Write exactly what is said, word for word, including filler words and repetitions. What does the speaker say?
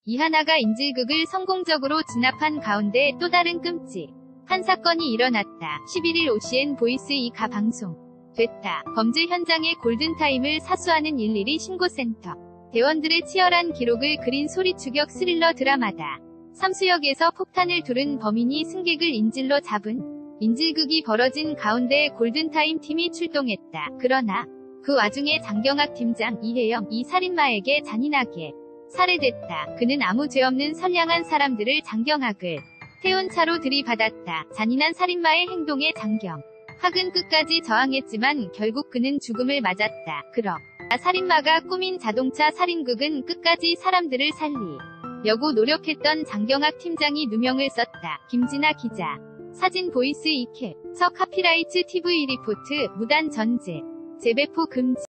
이하나가 인질극을 성공적으로 진압한 가운데 또 다른 끔찍한 사건이 일어났다. 십일일 오씨엔 보이스 이가 방송 됐다. 범죄 현장의 골든타임을 사수하는 일일이 신고센터. 대원들의 치열한 기록을 그린 소리 추격 스릴러 드라마다. 삼수역에서 폭탄을 두른 범인이 승객을 인질로 잡은 인질극이 벌어진 가운데 골든타임 팀이 출동했다. 그러나 그 와중에 장경학 팀장 이혜영 이 살인마에게 잔인하게 살해됐다. 그는 아무 죄 없는 선량한 사람들을 장경학을 태운 차로 들이받았다. 잔인한 살인마의 행동에 장경학은 끝까지 저항했지만 결국 그는 죽음을 맞았다. 그러나 살인마가 꾸민 자동차 살인극은 끝까지 사람들을 살리려고 노력했던 장경학 팀장이 누명을 썼다. 김진아 기자. 사진 보이스 이캡. 서 카피라이츠 티브이 리포트. 무단 전제 재배포 금지.